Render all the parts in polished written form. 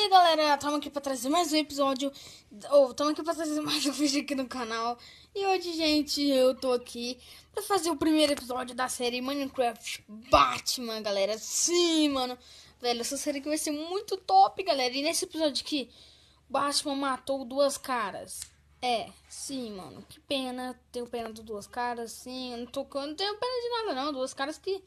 aí, galera, estamos aqui para trazer mais um episódio, ou estamos aqui para trazer mais um vídeo aqui no canal. E hoje, gente, eu tô aqui para fazer o primeiro episódio da série Minecraft Batman, galera. Sim, mano, velho, essa série aqui vai ser muito top, galera. E nesse episódio aqui, Batman matou duas caras. Sim, mano, que pena, tenho pena de duas caras, sim, eu não tenho pena de nada não, duas caras que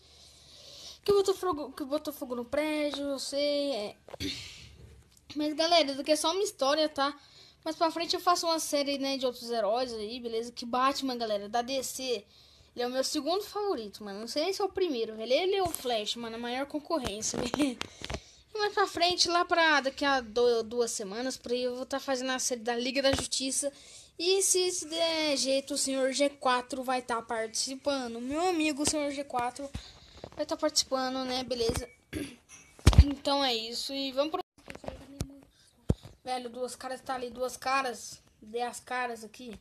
botou fogo no prédio, eu sei, Mas, galera, isso aqui é só uma história, tá? Mais pra frente eu faço uma série, né, de outros heróis aí, beleza? Que Batman, galera, da DC, ele é o meu segundo favorito, mano. Não sei nem se é o primeiro, velho. Ele é o Flash, mano, a maior concorrência, velho. E mais pra frente, lá pra daqui a 2 semanas, por aí, eu vou estar fazendo a série da Liga da Justiça. E se der jeito, o Senhor G4 vai estar participando. Meu amigo, o Senhor G4 vai estar participando, né, beleza? Então é isso, e vamos pro... Velho, duas caras tá ali, duas caras. Dê as caras aqui.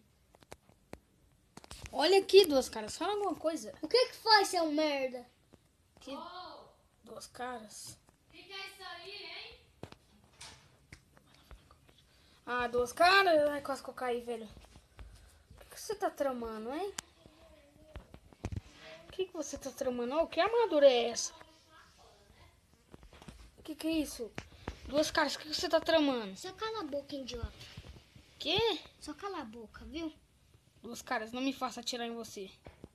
Olha aqui, duas caras. Fala alguma coisa. O que foi, seu merda? Aqui, duas caras. O que é isso aí, hein? Ah, duas caras. Ai, quase que eu caí, velho. O que você tá tramando, hein? O que você tá tramando? Oh, que armadura é essa? O que é isso? Duas caras, o que você tá tramando? Só cala a boca, idiota. Quê? Só cala a boca, viu? Duas caras, não me faça atirar em você.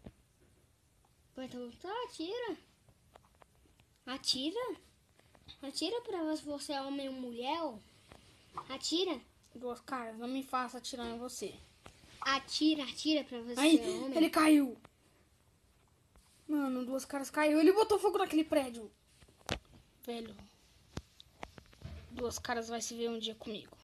Então tá, atira. Atira. Atira pra ver se você é homem ou mulher, ó. Atira. Duas caras, não me faça atirar em você. Atira pra ver se Ai, é homem. ele caiu. Mano, duas caras caiu. Ele botou fogo naquele prédio. Velho. Duas caras vai se ver um dia comigo.